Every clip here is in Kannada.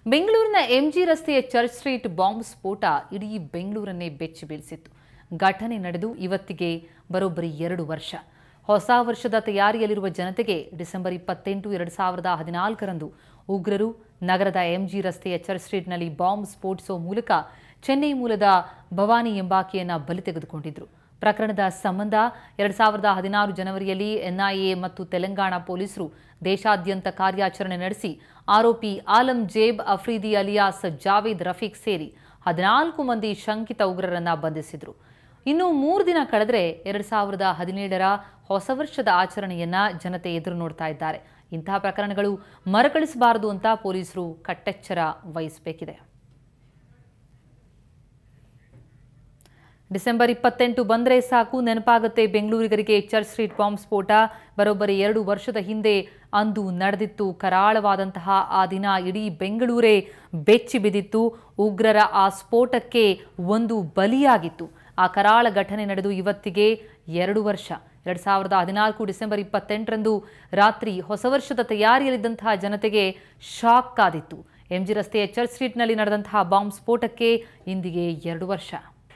ಬೆಂಗಳೂರಿನ ಎಂಜಿ ರಸ್ತೆಯ ಚರ್ಚ್ ಸ್ಟ್ರೀಟ್ ಬಾಂಬ್ ಸ್ಫೋಟ ಇಡೀ ಬೆಂಗಳೂರನ್ನೇ ಬೆಚ್ಚಿ ಬೀಳಿಸಿತ್ತು. ಘಟನೆ ನಡೆದು ಇವತ್ತಿಗೆ ಬರೋಬ್ಬರಿ 2 ವರ್ಷ. ಹೊಸ ವರ್ಷದ ತಯಾರಿಯಲ್ಲಿರುವ ಜನತೆಗೆ ಡಿಸೆಂಬರ್ 28, 2014ರಂದು ಉಗ್ರರು ನಗರದ ಎಂಜಿ ರಸ್ತೆಯ ಚರ್ಚ್ ಸ್ಟ್ರೀಟ್ನಲ್ಲಿ ಬಾಂಬ್ ಸ್ಫೋಟಿಸುವ ಮೂಲಕ ಚೆನ್ನೈ ಮೂಲದ ಭವಾನಿ ಎಂಬಾಕೆಯನ್ನು ಬಲಿ ತೆಗೆದುಕೊಂಡಿದ್ದರು. ಪ್ರಕರಣದ ಸಂಬಂಧ 2016 ಜನವರಿಯಲ್ಲಿ ಎನ್ಐಎ ಮತ್ತು ತೆಲಂಗಾಣ ಪೊಲೀಸರು ದೇಶಾದ್ಯಂತ ಕಾರ್ಯಾಚರಣೆ ನಡೆಸಿ ಆರೋಪಿ ಆಲಂ ಜೇಬ್ ಅಫ್ರೀದಿ ಅಲಿಯಾಸ್ ಜಾವೇದ್ ರಫೀಕ್ ಸೇರಿ 14 ಮಂದಿ ಶಂಕಿತ ಉಗ್ರರನ್ನ ಬಂಧಿಸಿದರು. ಇನ್ನು 3 ದಿನ ಕಳೆದರೆ 2017ರ ಹೊಸ ವರ್ಷದ ಆಚರಣೆಯನ್ನ ಜನತೆ ಎದುರು ನೋಡ್ತಾ ಇದ್ದಾರೆ. ಇಂತಹ ಪ್ರಕರಣಗಳು ಮರುಕಳಿಸಬಾರದು ಅಂತ ಪೊಲೀಸರು ಕಟ್ಟೆಚ್ಚರ ವಹಿಸಬೇಕಿದೆ. ಡಿಸೆಂಬರ್ 28 ಬಂದರೆ ಸಾಕು ನೆನಪಾಗುತ್ತೆ ಬೆಂಗಳೂರಿಗರಿಗೆ ಚರ್ಚ್ ಸ್ಟ್ರೀಟ್ ಬಾಂಬ್ ಸ್ಫೋಟ. ಬರೋಬ್ಬರಿ 2 ವರ್ಷದ ಹಿಂದೆ ಅಂದು ನಡೆದಿತ್ತು. ಕರಾಳವಾದಂತಹ ಆ ದಿನ ಇಡೀ ಬೆಂಗಳೂರೇ ಬೆಚ್ಚಿ ಬಿದ್ದಿತ್ತು. ಉಗ್ರರ ಆ ಸ್ಫೋಟಕ್ಕೆ ಒಂದು ಬಲಿಯಾಗಿತ್ತು. ಆ ಕರಾಳ ಘಟನೆ ನಡೆದು ಇವತ್ತಿಗೆ 2 ವರ್ಷ. 2014 ಡಿಸೆಂಬರ್ 28ರಂದು ರಾತ್ರಿ ಹೊಸ ವರ್ಷದ ತಯಾರಿಯಲ್ಲಿದ್ದಂತಹ ಜನತೆಗೆ ಶಾಕ್ ಕಾದಿತ್ತು. ಎಂಜಿ ರಸ್ತೆಯ ಚರ್ಚ್ ಸ್ಟ್ರೀಟ್ನಲ್ಲಿ ನಡೆದಂತಹ ಬಾಂಬ್ ಸ್ಫೋಟಕ್ಕೆ ಇಂದಿಗೆ 2 ವರ್ಷ.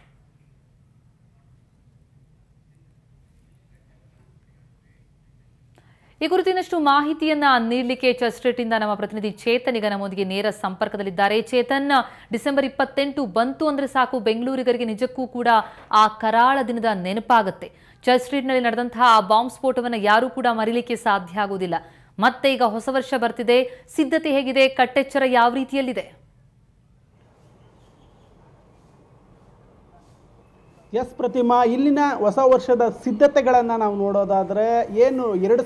ಈ ಕುರಿತಿನಷ್ಟು ಮಾಹಿತಿಯನ್ನ ನೀಡಲಿಕ್ಕೆ ಚರ್ಚ್ ಸ್ಟ್ರೀಟ್ನಿಂದ ನಮ್ಮ ಪ್ರತಿನಿಧಿ ಚೇತನ್ ಈಗ ನಮ್ಮೊಂದಿಗೆ ನೇರ ಸಂಪರ್ಕದಲ್ಲಿದ್ದಾರೆ. ಚೇತನ್, ಡಿಸೆಂಬರ್ 28 ಬಂತು ಅಂದ್ರೆ ಸಾಕು ಬೆಂಗಳೂರಿಗರಿಗೆ ನಿಜಕ್ಕೂ ಕೂಡ ಆ ಕರಾಳ ದಿನದ ನೆನಪಾಗುತ್ತೆ. ಚರ್ಚ್ ಸ್ಟ್ರೀಟ್ನಲ್ಲಿ ನಡೆದಂತಹ ಆ ಬಾಂಬ್ ಸ್ಫೋಟವನ್ನು ಯಾರೂ ಕೂಡ ಮರಿಲಿಕ್ಕೆ ಸಾಧ್ಯ ಆಗುವುದಿಲ್ಲ. ಮತ್ತೆ ಈಗ ಹೊಸ ವರ್ಷ ಬರ್ತಿದೆ, ಸಿದ್ಧತೆ ಹೇಗಿದೆ? ಕಟ್ಟೆಚ್ಚರ ಯಾವ ರೀತಿಯಲ್ಲಿದೆ? ಎಸ್ ಪ್ರತಿಮಾ, ಇಲ್ಲಿನ ಹೊಸ ವರ್ಷದ ಸಿದ್ಧತೆಗಳನ್ನು ನಾವು ನೋಡೋದಾದರೆ ಏನು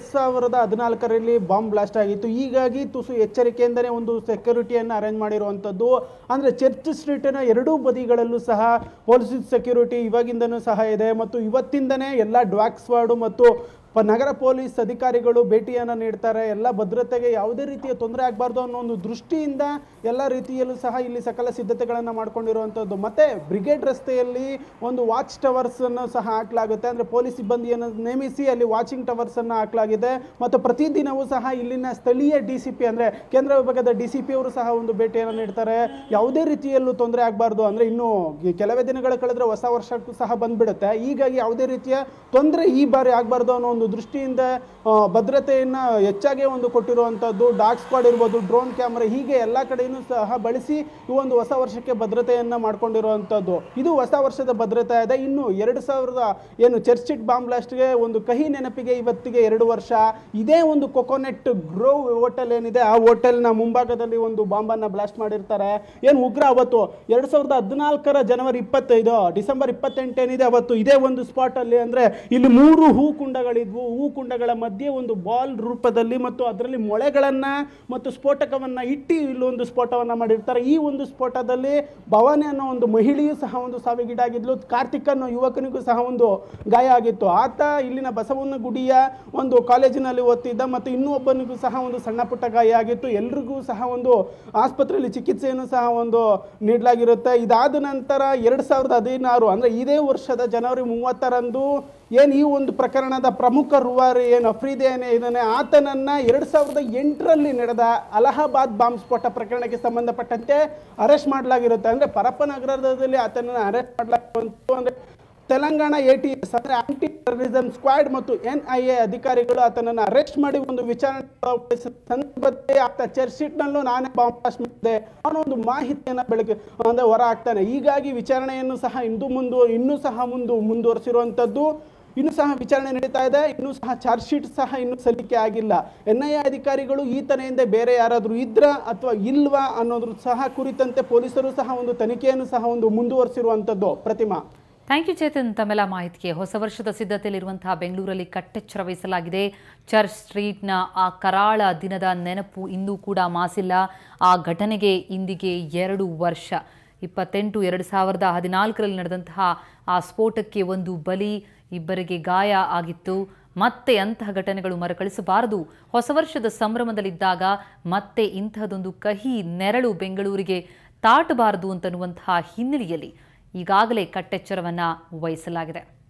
2014ರಲ್ಲಿ ಬಾಂಬ್ ಬ್ಲಾಸ್ಟ್ ಆಗಿತ್ತು. ಹೀಗಾಗಿ ತುಸು ಎಚ್ಚರಿಕೆಯಿಂದಲೇ ಒಂದು ಸೆಕ್ಯೂರಿಟಿಯನ್ನು ಅರೇಂಜ್ ಮಾಡಿರುವಂಥದ್ದು. ಅಂದರೆ ಚರ್ಚ್ ಸ್ಟ್ರೀಟಿನ ಎರಡೂ ಬದಿಗಳಲ್ಲೂ ಸಹ ಪೊಲೀಸ್ ಸೆಕ್ಯೂರಿಟಿ ಇವಾಗಿಂದನೂ ಸಹ ಇದೆ. ಮತ್ತು ಇವತ್ತಿಂದನೇ ಎಲ್ಲ ಡಾಗ್ ಸ್ಕ್ವಾಡು ಮತ್ತು ನಗರ ಪೊಲೀಸ್ ಅಧಿಕಾರಿಗಳು ಭೇಟಿಯನ್ನು ನೀಡ್ತಾರೆ. ಎಲ್ಲ ಭದ್ರತೆಗೆ ಯಾವುದೇ ರೀತಿಯ ತೊಂದರೆ ಆಗಬಾರ್ದು ಅನ್ನೋ ಒಂದು ದೃಷ್ಟಿಯಿಂದ ಎಲ್ಲ ರೀತಿಯಲ್ಲೂ ಸಹ ಇಲ್ಲಿ ಸಕಲ ಸಿದ್ಧತೆಗಳನ್ನು ಮಾಡ್ಕೊಂಡಿರುವಂಥದ್ದು. ಮತ್ತು ಬ್ರಿಗೇಡ್ ರಸ್ತೆಯಲ್ಲಿ ಒಂದು ವಾಚ್ ಟವರ್ಸನ್ನು ಸಹ ಹಾಕಲಾಗುತ್ತೆ. ಅಂದರೆ ಪೊಲೀಸ್ ಸಿಬ್ಬಂದಿಯನ್ನು ನೇಮಿಸಿ ಅಲ್ಲಿ ವಾಚಿಂಗ್ ಟವರ್ಸನ್ನು ಹಾಕಲಾಗಿದೆ. ಮತ್ತು ಪ್ರತಿದಿನವೂ ಸಹ ಇಲ್ಲಿನ ಸ್ಥಳೀಯ DCP ಅಂದರೆ ಕೇಂದ್ರ ವಿಭಾಗದ DCP ಅವರು ಸಹ ಒಂದು ಭೇಟಿಯನ್ನು ನೀಡ್ತಾರೆ. ಯಾವುದೇ ರೀತಿಯಲ್ಲೂ ತೊಂದರೆ ಆಗಬಾರ್ದು. ಅಂದರೆ ಇನ್ನು ಕೆಲವೇ ದಿನಗಳ ಕಳೆದ್ರೆ ಹೊಸ ವರ್ಷಕ್ಕೂ ಸಹ ಬಂದ್ಬಿಡುತ್ತೆ. ಹೀಗಾಗಿ ಯಾವುದೇ ರೀತಿಯ ತೊಂದರೆ ಈ ಬಾರಿ ಆಗಬಾರ್ದು ಅನ್ನೋ ಒಂದು ದೃಷ್ಟಿಯಿಂದ ಭದ್ರತೆಯನ್ನು ಹೆಚ್ಚಾಗಿ ಒಂದು ಕೊಟ್ಟಿರುವಂಥದ್ದು. ಡಾಗ್ ಸ್ಕ್ವಾಡ್ ಇರ್ಬೋದು, ಡ್ರೋನ್ ಕ್ಯಾಮ್ರಾ, ಹೀಗೆ ಎಲ್ಲ ಕಡೆಯೂ ಸಹ ಬಳಸಿ ಈ ಒಂದು ಹೊಸ ವರ್ಷಕ್ಕೆ ಭದ್ರತೆಯನ್ನು ಮಾಡ್ಕೊಂಡಿರುವಂಥದ್ದು. ಇದು ಹೊಸ ವರ್ಷದ ಭದ್ರತೆ ಇದೆ. ಇನ್ನು 2000 ಏನು ಚರ್ಚ್ ಸ್ಟ್ರೀಟ್ ಬಾಂಬ್ ಬ್ಲಾಸ್ಟ್ಗೆ ಒಂದು ಕಹಿ ನೆನಪಿಗೆ ಇವತ್ತಿಗೆ 2 ವರ್ಷ. ಇದೇ ಒಂದು ಕೊಕೊನೆಟ್ ಗ್ರೋವ್ ಹೋಟೆಲ್ ಏನಿದೆ, ಆ ಹೋಟೆಲ್ನ ಮುಂಭಾಗದಲ್ಲಿ ಒಂದು ಬಾಂಬನ್ನು ಬ್ಲಾಸ್ಟ್ ಮಾಡಿರ್ತಾರೆ. ಏನು ಉಗ್ರ ಅವತ್ತು 2014ರ ಜನವರಿ 25 ಡಿಸೆಂಬರ್ 28 ಏನಿದೆ ಅವತ್ತು ಇದೇ ಒಂದು ಸ್ಪಾಟಲ್ಲಿ ಅಂದರೆ ಇಲ್ಲಿ 3 ಹೂಕುಂಡಗಳಿದ್ವು. ಹೂಕುಂಡಗಳ ಮಧ್ಯೆ ಒಂದು ಬಾಲ್ ರೂಪದಲ್ಲಿ ಮತ್ತು ಅದರಲ್ಲಿ ಮೊಳೆಗಳನ್ನು ಮತ್ತು ಸ್ಫೋಟಕವನ್ನು ಇಟ್ಟು ಇಲ್ಲೊಂದು ಸ್ಫೋಟವನ್ನು ಮಾಡಿರ್ತಾರೆ. ಈ ಒಂದು ಸ್ಫೋಟದಲ್ಲಿ ಭವಾನಿ ಅನ್ನೋ ಒಂದು ಮಹಿಳೆಯೂ ಸಹ ಒಂದು ಸಾವಿಗೀಡಾಗಿದ್ಲು. ಕಾರ್ತಿಕ್ ಅನ್ನೋ ಯುವಕನಿಗೂ ಸಹ ಒಂದು ಗಾಯ ಆಗಿತ್ತು. ಆತ ಇಲ್ಲಿನ ಬಸವನ ಗುಡಿಯ ಒಂದು ಕಾಲೇಜಿನಲ್ಲಿ ಓದ್ತಿದ್ದ. ಮತ್ತು ಇನ್ನೂ ಒಬ್ಬನಿಗೂ ಸಹ ಒಂದು ಸಣ್ಣ ಪುಟ್ಟ ಗಾಯ ಆಗಿತ್ತು. ಎಲ್ರಿಗೂ ಸಹ ಒಂದು ಆಸ್ಪತ್ರೆಯಲ್ಲಿ ಚಿಕಿತ್ಸೆಯನ್ನು ಸಹ ಒಂದು ನೀಡಲಾಗಿರುತ್ತೆ. ಇದಾದ ನಂತರ 2016 ಅಂದರೆ ಇದೇ ವರ್ಷದ ಜನವರಿ 30ರಂದು ಏನು ಈ ಒಂದು ಪ್ರಕರಣದ ಪ್ರಮುಖ ರೂವಾರಿ ಏನು ಅಫ್ರೀದಿ ಇದ್ದಾನೆ, ಆತನನ್ನು 2008ರಲ್ಲಿ ನಡೆದ ಅಲಹಾಬಾದ್ ಬಾಂಬ್ ಸ್ಫೋಟ ಪ್ರಕರಣಕ್ಕೆ ಸಂಬಂಧಪಟ್ಟಂತೆ ಅರೆಸ್ಟ್ ಮಾಡಲಾಗಿರುತ್ತೆ. ಅಂದರೆ ಪರಪ್ಪ ನಗರದಲ್ಲಿ ಆತನನ್ನು ಅರೆಸ್ಟ್ ಮಾಡಲಾಗಿರುವಂಥ ಅಂದರೆ ತೆಲಂಗಾಣ ATS ಅಂದರೆ ಆಂಟಿ ಟೆರರಿಸಂ ಸ್ಕ್ವಾಡ್ ಮತ್ತು NIA ಅಧಿಕಾರಿಗಳು ಆತನನ್ನು ಅರೆಸ್ಟ್ ಮಾಡಿ ಒಂದು ವಿಚಾರಣೆ ಸಂದರ್ಭದಲ್ಲಿ ಆತ ಚರ್ಚ್ ಸ್ಟ್ರೀಟ್ನಲ್ಲೂ ನಾನೇ ಬಾಂಬ್ ಬ್ಲಾಸ್ಟ್ ಮಾಡಿದೆ ಅನ್ನೋ ಒಂದು ಮಾಹಿತಿಯನ್ನು ಬೆಳಗ್ಗೆ ಅಂದರೆ ಹೊರ ಹಾಕ್ತಾನೆ. ಹೀಗಾಗಿ ವಿಚಾರಣೆಯನ್ನು ಸಹ ಇನ್ನೂ ಸಹ ಮುಂದುವರಿಸಿರುವಂಥದ್ದು. ಇನ್ನೂ ಸಹ ವಿಚಾರಣೆ ನಡೀತಾ ಇದೆ. ಇನ್ನೂ ಸಹ ಚಾರ್ಜ್ ಶೀಟ್ ಸಹ ಇನ್ನೂ ಸಲ್ಲಿಕೆ ಆಗಿಲ್ಲ. NIA ಅಧಿಕಾರಿಗಳು ಈತನೆಯಿಂದ ಬೇರೆ ಯಾರಾದರೂ ಇದ್ರ ಅಥವಾ ಇಲ್ವಾ ಅನ್ನೋದ್ರ ಸಹ ಕುರಿತಂತೆ ಪೊಲೀಸರು ಸಹ ಒಂದು ತನಿಖೆಯನ್ನು ಸಹ ಒಂದು ಮುಂದುವರಿಸಿರುವಂಥದ್ದು. ಪ್ರತಿಮಾ, ಥ್ಯಾಂಕ್ ಯು ಚೇತನ್ ತಮ್ಮೆಲ್ಲ ಮಾಹಿತಿಗೆ. ಹೊಸ ವರ್ಷದ ಸಿದ್ಧತೆಯಲ್ಲಿರುವಂತಹ ಬೆಂಗಳೂರಲ್ಲಿ ಕಟ್ಟೆಚ್ಚರ ವಹಿಸಲಾಗಿದೆ. ಚರ್ಚ್ ಸ್ಟ್ರೀಟ್ನ ಆ ಕರಾಳ ದಿನದ ನೆನಪು ಇನ್ನೂ ಕೂಡ ಮಾಸಿಲ್ಲ. ಆ ಘಟನೆಗೆ ಇಂದಿಗೆ 2 ವರ್ಷ. 28 2014ರಲ್ಲಿ ನಡೆದಂತಹ ಆ ಸ್ಫೋಟಕ್ಕೆ ಒಂದು ಬಲಿ, 2 ಗಾಯ ಆಗಿತ್ತು. ಮತ್ತೆ ಅಂತಹ ಘಟನೆಗಳು ಮರುಕಳಿಸಬಾರದು. ಹೊಸ ವರ್ಷದ ಸಂಭ್ರಮದಲ್ಲಿದ್ದಾಗ ಮತ್ತೆ ಇಂತಹದೊಂದು ಕಹಿ ನೆರಳು ಬೆಂಗಳೂರಿಗೆ ತಾಟಬಾರದು ಅಂತನ್ನುವಂತಹ ಹಿನ್ನೆಲೆಯಲ್ಲಿ ಈಗಾಗಲೇ ಕಟ್ಟೆಚ್ಚರವನ್ನು ವಹಿಸಲಾಗಿದೆ.